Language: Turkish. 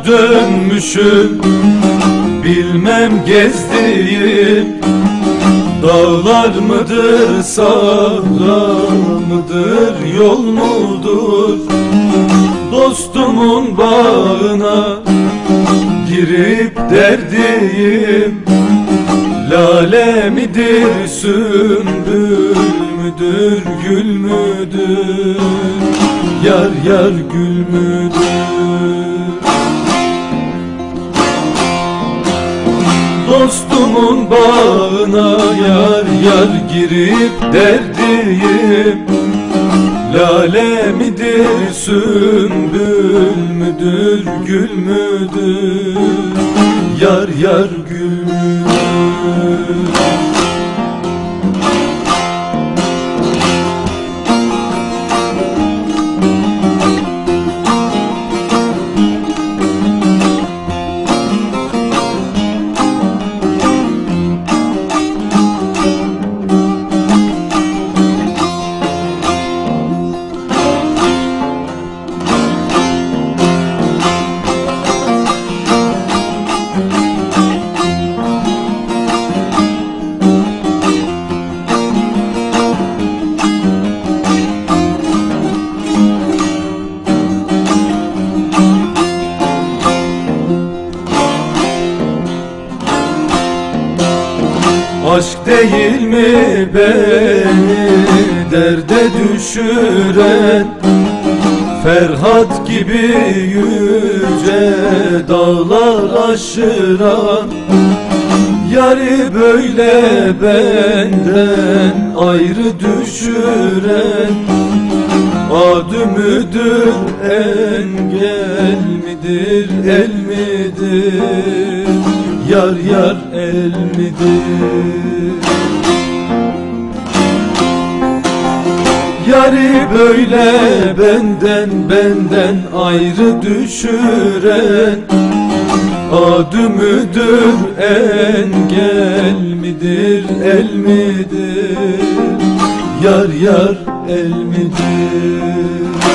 dönmüşüm, bilmem gezdiğim dağlar mıdır, sahra mıdır, yol mudur? Dostumun bağına girip derdim lale midir, sümbül müdür, gül müdür? Yar yar gül müdür? Dostumun bağına yar yar girip derdim lale midir, sümbül müdür, gül müdür? Yar yar gül müdür? Aşk değil mi beni derde düşüren, Ferhat gibi yüce dağlar aşıran? Yari böyle benden ayrı düşüren, adı müdür, engel midir, el midir? Yar yar el midir? Yari böyle benden ayrı düşüren, adı müdür, engel midir, el midir? Yar yar el midir?